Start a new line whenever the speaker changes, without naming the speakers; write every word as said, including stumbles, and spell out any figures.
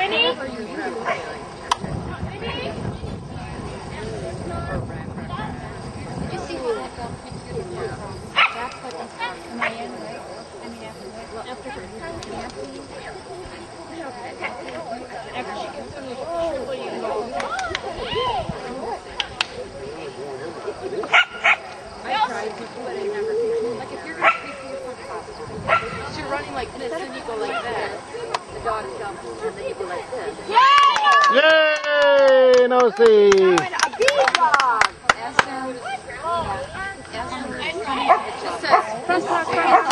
Winnie?
You're running like this, and you go like that. The dog jumps, and then you go like this.
Yay! No see.
A bee dog! It just says, press, press, press.